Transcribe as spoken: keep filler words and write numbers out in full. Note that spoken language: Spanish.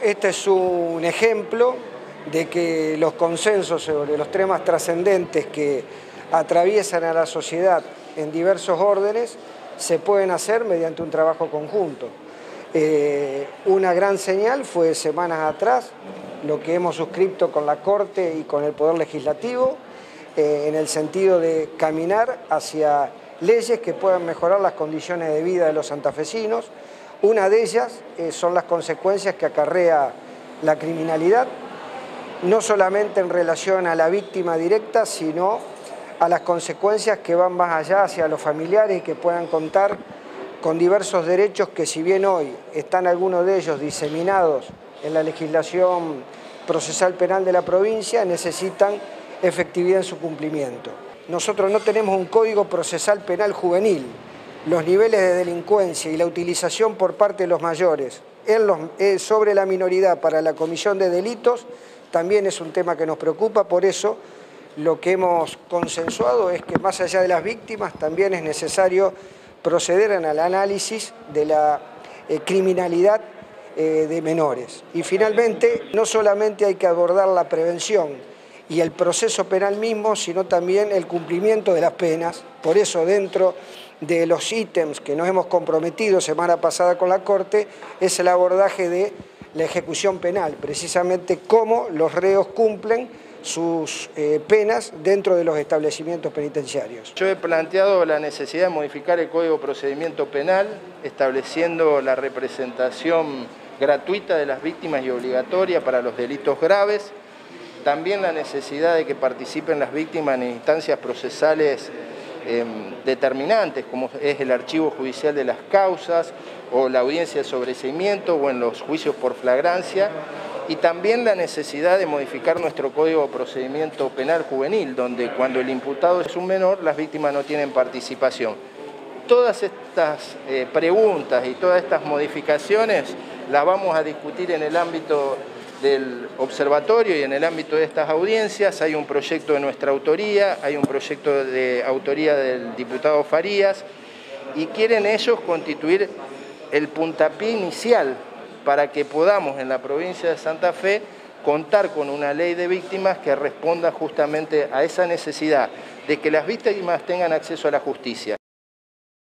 Este es un ejemplo de que los consensos sobre los temas trascendentes que atraviesan a la sociedad en diversos órdenes se pueden hacer mediante un trabajo conjunto. Eh, una gran señal fue semanas atrás lo que hemos suscrito con la Corte y con el Poder Legislativo eh, en el sentido de caminar hacia leyes que puedan mejorar las condiciones de vida de los santafesinos. Una de ellas eh, son las consecuencias que acarrea la criminalidad, no solamente en relación a la víctima directa, sino a las consecuencias que van más allá hacia los familiares y que puedan contar con diversos derechos que, si bien hoy están algunos de ellos diseminados en la legislación procesal penal de la provincia, necesitan efectividad en su cumplimiento. Nosotros no tenemos un código procesal penal juvenil. Los niveles de delincuencia y la utilización por parte de los mayores en los, eh, sobre la minoridad para la comisión de delitos también es un tema que nos preocupa. Por eso lo que hemos consensuado es que más allá de las víctimas también es necesario proceder al análisis de la eh, criminalidad eh, de menores. Y finalmente, no solamente hay que abordar la prevención y el proceso penal mismo, sino también el cumplimiento de las penas. Por eso, dentro de los ítems que nos hemos comprometido semana pasada con la Corte, es el abordaje de la ejecución penal, precisamente cómo los reos cumplen sus eh, penas dentro de los establecimientos penitenciarios. Yo he planteado la necesidad de modificar el Código de Procedimiento Penal, estableciendo la representación gratuita de las víctimas y obligatoria para los delitos graves, también la necesidad de que participen las víctimas en instancias procesales eh, determinantes, como es el archivo judicial de las causas, o la audiencia de sobreseimiento, o en los juicios por flagrancia, y también la necesidad de modificar nuestro Código de Procedimiento Penal Juvenil, donde cuando el imputado es un menor, las víctimas no tienen participación. Todas estas eh, preguntas y todas estas modificaciones las vamos a discutir en el ámbito del observatorio y en el ámbito de estas audiencias. Hay un proyecto de nuestra autoría, hay un proyecto de autoría del diputado Farías, y quieren ellos constituir el puntapié inicial para que podamos en la provincia de Santa Fe contar con una ley de víctimas que responda justamente a esa necesidad de que las víctimas tengan acceso a la justicia.